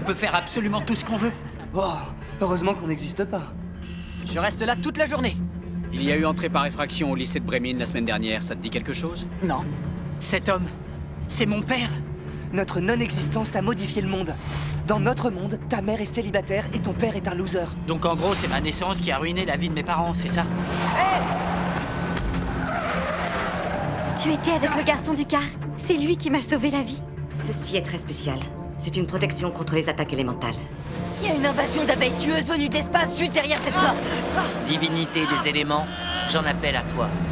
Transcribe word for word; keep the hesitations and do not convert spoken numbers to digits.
peut faire absolument tout ce qu'on veut. Oh, heureusement qu'on n'existe pas. Je reste là toute la journée. Il y a eu entrée par effraction au lycée de Bremen la semaine dernière, ça te dit quelque chose? Non. Cet homme, c'est mon père. Notre non-existence a modifié le monde. Dans notre monde, ta mère est célibataire et ton père est un loser. Donc en gros, c'est ma naissance qui a ruiné la vie de mes parents, c'est ça? Hé! Tu étais avec le garçon du car. C'est lui qui m'a sauvé la vie. Ceci est très spécial. C'est une protection contre les attaques élémentales. Il y a une invasion d'abeilles tueuses venues d'espace juste derrière cette porte. Divinité des éléments, j'en appelle à toi.